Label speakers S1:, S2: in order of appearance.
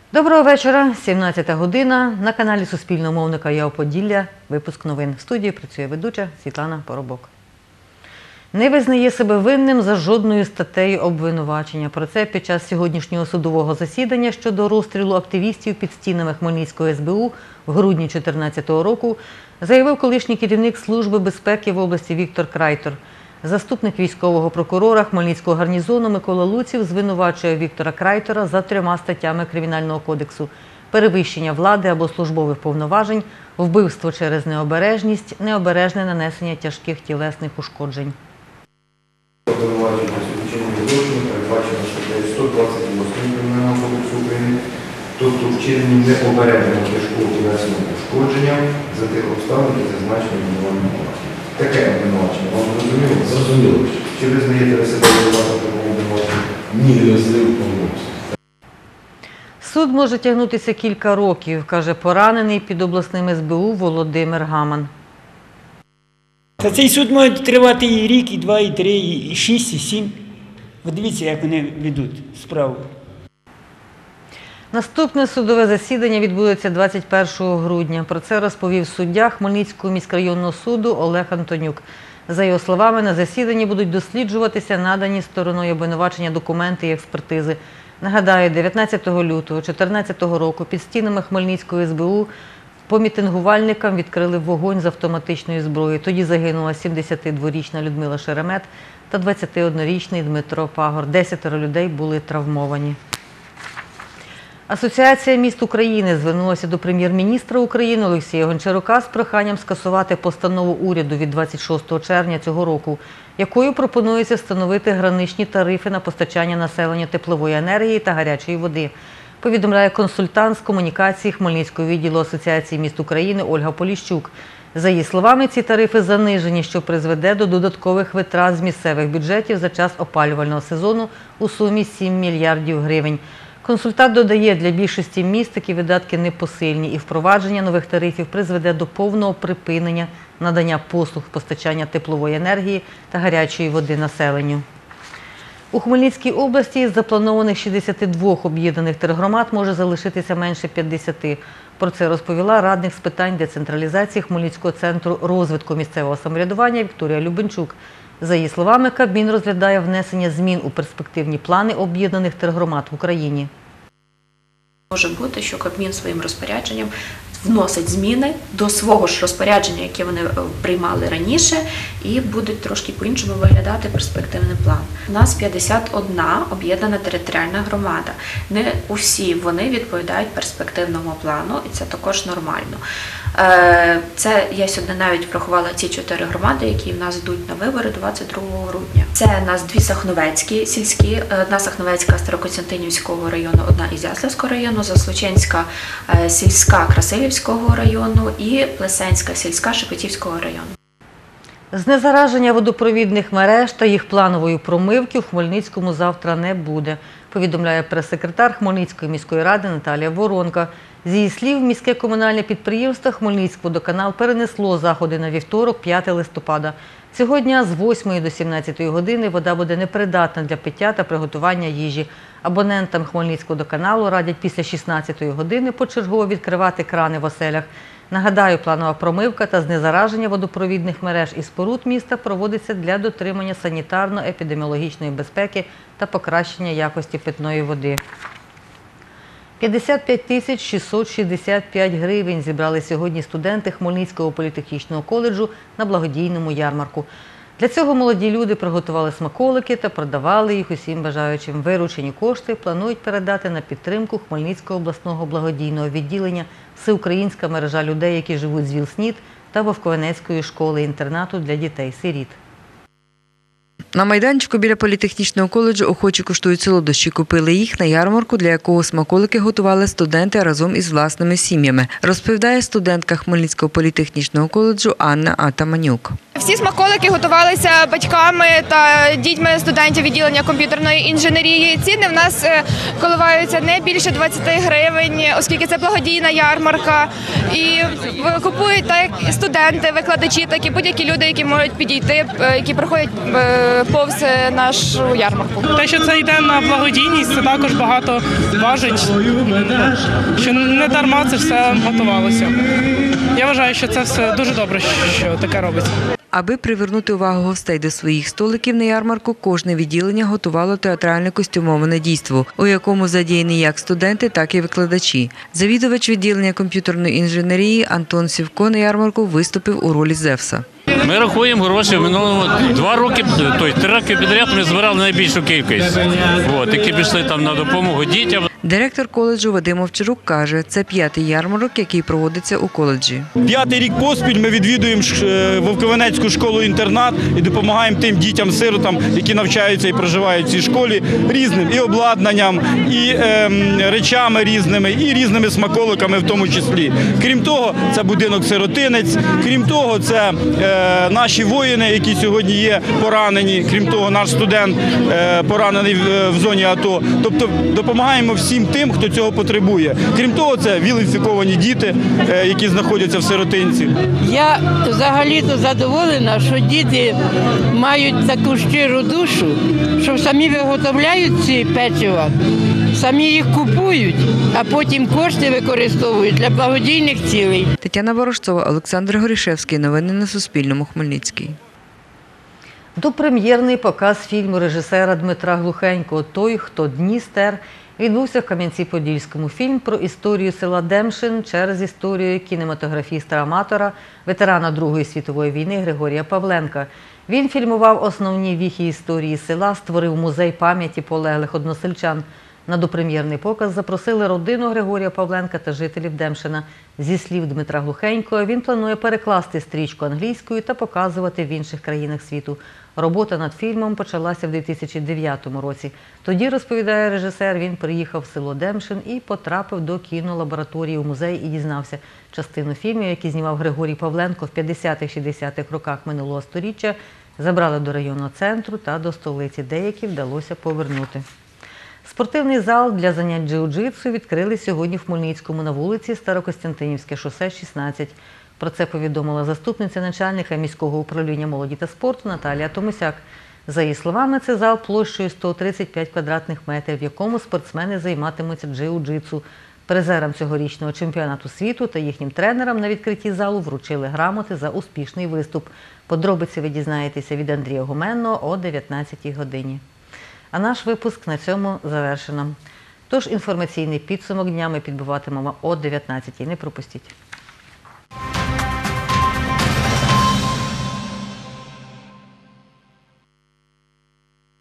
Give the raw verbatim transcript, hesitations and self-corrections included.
S1: Доброго вечора, сімнадцята година. На каналі Суспільного мовника «Я Оподілля». Випуск новин. В студії працює ведуча Світлана Поробок. Не визнає себе винним за жодною статтею обвинувачення. Про це під час сьогоднішнього судового засідання щодо розстрілу активістів під стінами Хмельницького ес бе у в грудні дві тисячі чотирнадцятого року заявив колишній керівник Служби безпеки в області Віктор Крайтор. Заступник військового прокурора Хмельницького гарнізону Микола Луців звинувачує Віктора Крайтора за трьома статтями Кримінального кодексу – перевищення влади або службових повноважень, вбивство через необережність, необережне нанесення тяжких тілесних ушкоджень.
S2: Обвинувачення з вчинення злочину передбачено статтею сто двадцять восьмою Кримінального кодексу України, тобто вчинення необережного тяжкого тілесного ушкодження за тих обставин, які зазначені в обвинувальному акті. Таке обвинувачення. Вам зрозуміло?
S3: Зрозуміло.
S2: Чи ви знаєте себе винуватим такому обвинуваченню?
S3: Ні, не знаю повністю.
S1: Суд може тягнутися кілька років, каже поранений під обласним ес бе у Володимир Гаман.
S4: Та цей суд може тривати і рік, і два, і три, і шість, і сім. Ви дивіться, як вони ведуть справу.
S1: Наступне судове засідання відбудеться двадцять першого грудня. Про це розповів суддя Хмельницького міськрайонного суду Олег Антонюк. За його словами, на засіданні будуть досліджуватися надані стороною обвинувачення документи і експертизи. Нагадаю, дев'ятнадцятого лютого дві тисячі чотирнадцятого року під стінами Хмельницького ес бе у по мітингувальникам відкрили вогонь з автоматичної зброї. Тоді загинула сімдесятидворічна Людмила Шеремет та двадцятиоднорічний Дмитро Пагор. Десятеро людей були травмовані. Асоціація міст України звернулася до прем'єр-міністра України Олексія Гончарука з проханням скасувати постанову уряду від двадцять шостого червня цього року, якою пропонується встановити граничні тарифи на постачання населення теплової енергії та гарячої води, повідомляє консультант з комунікації Хмельницького відділу Асоціації міст України Ольга Поліщук. За її словами, ці тарифи занижені, що призведе до додаткових витрат з місцевих бюджетів за час опалювального сезону у сумі сім мільярдів гривень. Консультант додає, для більшості міст такі видатки непосильні і впровадження нових тарифів призведе до повного припинення надання послуг постачання теплової енергії та гарячої води населенню. У Хмельницькій області із запланованих шістдесяти двох об'єднаних тергромад може залишитися менше п'ятдесяти. Про це розповіла радник з питань децентралізації Хмельницького центру розвитку місцевого самоврядування Вікторія Любенчук. За її словами, Кабмін розглядає внесення змін у перспективні плани об'єднаних тергромад в Україні.
S5: Може бути, що Кабмін своїм розпорядженням вносить зміни до свого ж розпорядження, яке вони приймали раніше, і будуть трошки по-іншому виглядати перспективний план. У нас п'ятдесят одна об'єднана територіальна громада. Не усі вони відповідають перспективному плану, і це також нормально. Це я сьогодні навіть врахувала ці чотири громади, які в нас йдуть на вибори двадцять другого грудня. Це у нас дві Сахновецькі сільські, одна Сахновецька Старокостянтинівського району, одна Ізяславського району, Заслученська сільська Красилівського району і Плесенська сільська Шепетівського району.
S1: Знезараження водопровідних мереж та їх планової промивки в Хмельницькому завтра не буде, повідомляє прес-секретар Хмельницької міської ради Наталія Воронка. З її слів, міське комунальне підприємство «Хмельницькводоканал» перенесло заходи на вівторок, п'ятого листопада. Цього дня з восьмої до сімнадцятої години вода буде непридатна для пиття та приготування їжі. Абонентам Хмельницькводоканалу радять після шістнадцятої години почергово відкривати крани в оселях. Нагадаю, планова промивка та знезараження водопровідних мереж і споруд міста проводиться для дотримання санітарно-епідеміологічної безпеки та покращення якості питної води. п'ятдесят п'ять тисяч шістсот шістдесят п'ять гривень зібрали сьогодні студенти Хмельницького політехнічного коледжу на благодійному ярмарку. Для цього молоді люди приготували смаколики та продавали їх усім бажаючим. Виручені кошти планують передати на підтримку Хмельницького обласного благодійного відділення «Всеукраїнська мережа людей, які живуть з ВІЛ-СНІД» та Вовковенецької школи-інтернату для дітей-сиріт.
S6: На майданчику біля політехнічного коледжу охочі куштують солодощі. Купили їх на ярмарку, для якого смаколики готували студенти разом із власними сім'ями, розповідає студентка Хмельницького політехнічного коледжу Анна Атаманюк.
S7: Всі смаколики готувалися батьками та дітьми студентів відділення комп'ютерної інженерії. Ціни в нас е, коливаються не більше двадцяти гривень, оскільки це благодійна ярмарка. І е, купують так як студенти, викладачі, так і будь-які люди, які можуть підійти, е, які проходять е, повз нашу ярмарку.
S8: Те, що це йде на благодійність, це також багато важить, що не дарма це все готувалося. Я вважаю, що це все дуже добре, що таке робиться.
S6: Аби привернути увагу гостей до своїх столиків на ярмарку, кожне відділення готувало театральне костюмоване дійство, у якому задіяні як студенти, так і викладачі. Завідувач відділення комп'ютерної інженерії Антон Сівко на ярмарку виступив у ролі Зевса.
S9: Ми рахуємо гроші. В минулому два роки, тобто три роки підряд ми збирали найбільшу кількість, от, які пішли там на допомогу дітям.
S6: Директор коледжу Вадим Овчарук каже, це п'ятий ярмарок, який проводиться у коледжі.
S10: П'ятий рік поспіль ми відвідуємо Вовковенецьку школу-інтернат і допомагаємо тим дітям-сиротам, які навчаються і проживають в цій школі, різним і обладнанням, і е, речами різними, і різними смаколиками в тому числі. Крім того, це будинок-сиротинець, крім того, це е, наші воїни, які сьогодні є поранені, крім того, наш студент е, поранений в, в зоні АТО. Тобто допомагаємо всім тим, хто цього потребує. Крім того, це віл-інфіковані діти, які знаходяться в сиротинці.
S11: Я взагалі-то задоволена, що діти мають таку щиру душу, що самі виготовляють ці печива, самі їх купують, а потім кошти використовують для благодійних цілей.
S6: Тетяна Ворожцова, Олександр Горішевський. Новини на Суспільному. Хмельницький.
S1: Допрем'єрний показ фільму режисера Дмитра Глухенького «Той, хто дні стер» відбувся в Кам'янці-Подільському. Фільм про історію села Демшин через історію кінематографіста-аматора, ветерана Другої світової війни Григорія Павленка. Він фільмував основні віхи історії села, створив музей пам'яті полеглих односельчан. На допрем'єрний показ запросили родину Григорія Павленка та жителів Демшина. Зі слів Дмитра Глухенького, він планує перекласти стрічку англійською та показувати в інших країнах світу. Робота над фільмом почалася в дві тисячі дев'ятому році. Тоді, розповідає режисер, він приїхав в село Демшин і потрапив до кінолабораторії у музей і дізнався. Частину фільмів, які знімав Григорій Павленко в п'ятдесятих-шістдесятих роках минулого сторіччя, забрали до районного центру та до столиці. Деякі вдалося повернути. Спортивний зал для занять джиу-джитсу відкрили сьогодні в Хмельницькому на вулиці Старокостянтинівське шосе, шістнадцять. Про це повідомила заступниця начальника міського управління молоді та спорту Наталія Томусяк. За її словами, це зал площею сто тридцять п'ять квадратних метрів, в якому спортсмени займатимуться джиу-джитсу. Призерам цьогорічного чемпіонату світу та їхнім тренерам на відкритті залу вручили грамоти за успішний виступ. Подробиці ви дізнаєтеся від Андрія Гуменного о дев'ятнадцятій годині. А наш випуск на цьому завершено. Тож інформаційний підсумок дня ми підбиватимемо о дев'ятнадцятій. Не пропустіть.